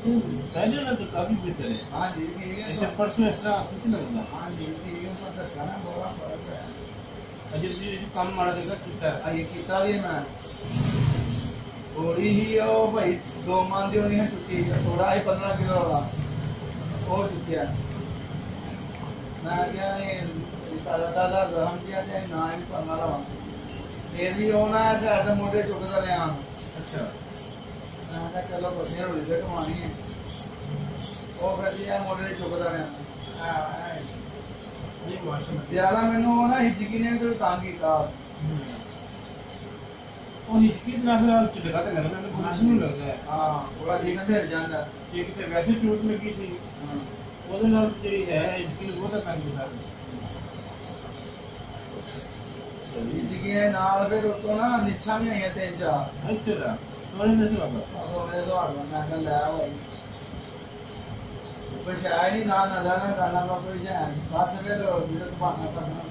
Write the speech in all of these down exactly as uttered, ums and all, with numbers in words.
पहले ना तो काफी बेहतर है। हाँ जी ठीक है। ऐसे परसों इस तरह कुछ लगता। हाँ जी ठीक है, पर दस ना बड़ा फर्क है। अजय जी जो काम मारा देगा कितना आ ये कितना भी मैं थोड़ी ही ओ भाई दो मान दियो नहीं है छुट्टी, थोड़ा ही पंद्रह किलो वाला और चुकी है। मैं क्या ये ताजा ताजा गरम किया थे ना ही पंद्रह वाला फिर भी होना ऐसे ऐसे मोटे चुकता रहे हम। अच्छा मैं कहा चलो बच्चे रोटी से कमानी है वो फिर दिया मोटे चुकता रहे ये माशाल्लाह ज्यादा मैंने वो ना हिचकी ने तो काम किया। वो हिचकी ना फिर आप चिढ़ा के लगना ना कुछ नहीं लगता है। हाँ पूरा जीवन फिर जाता है। ये कितने वैसे चोट लगी थी ਉਹਦੇ ਨਾਲ ਜਿਹੜੀ ਹੈ हिचकी वो तो काम के साथ हिचकी ने नाल फिर उसको ना निच्छा भी नहीं है तीन चार। अच्छा सोने में से बाबा सोने तो आगा मैं कल लाया भाई कोई शायद ही ना ना जाना गाना का कोई शायद बस फिर वीडियो को पाना पड़ना।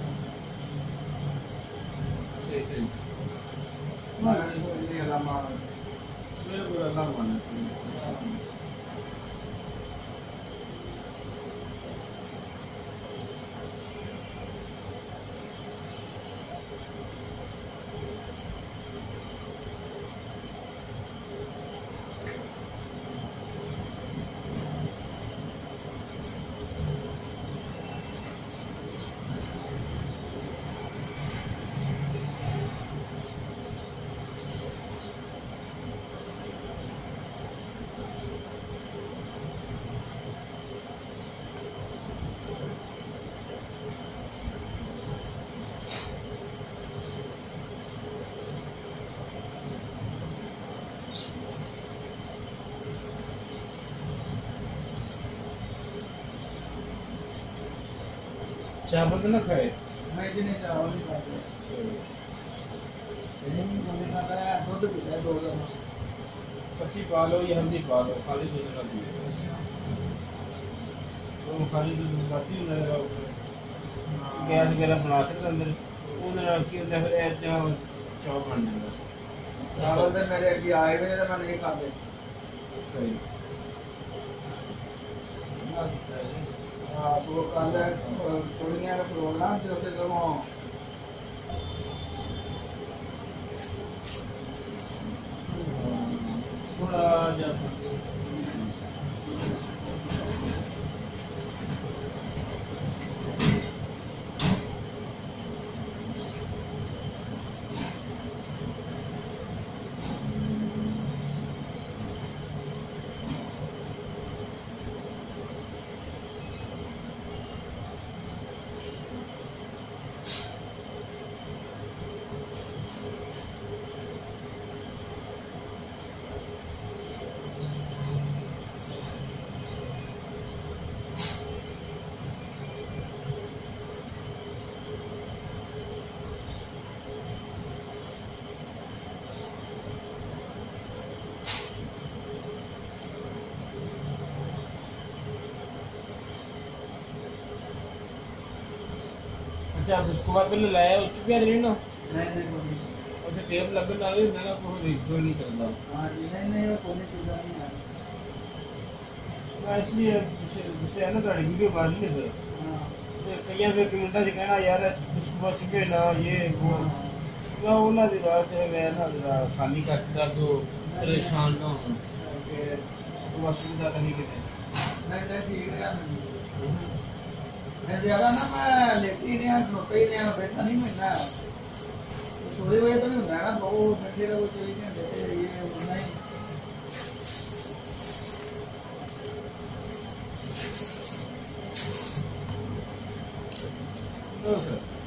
सही सही मैं ये अल्लाह मार मेरे को अल्लाह माने चावल तो ना खाए मैं जी नहीं चावल नहीं खाते नहीं मुझे खाता है दूध पीता है दो दो पत्ती पा लो या हल्दी पा लो खाली दूध का पी तो खाली दूध खाती है ना गैस वगैरह बना के अंदर ਉਹਦੇ ਨਾਲ ਕੀ ਹੁੰਦਾ ਫਿਰ ਇਦਾਂ ਚੌਕ ਬਣ ਜਾਂਦਾ चावल तो मेरे अभी आए हुए थे मैं नहीं खाते। सही हाँ तो वो कल चूड़ियाँ का प्रोग्राम थे उसे तो वो थोड़ा जा अच्छा उसको बाद पहले लाया उच्च पे नहीं ना नहीं नहीं और फिर टेप लगन डाले ना कोई रिकॉर्ड नहीं करता। हाँ जी नहीं नहीं वो कोई चीज़ नहीं है। मैं इसलिए जैसे है ना थोड़ी वीडियो बना ली फिर कई फिर कमेंटा से कहना यार उसको बाद चुके ना ये वो मैं उन्होंने दी बात है मैं ना जरा आसानी करता तो परेशान ना हो कि उसको बाद सुविधा नहीं करते नहीं नहीं ठीक है मैं ज्यादा ना मैं लेटी नहीं है खड़ोता ही नहीं है बैठा नहीं मिलना तो सोई वजह तो नहीं होता है ना बहुत बैठे रहो चौबीस घंटे ये नहीं। सर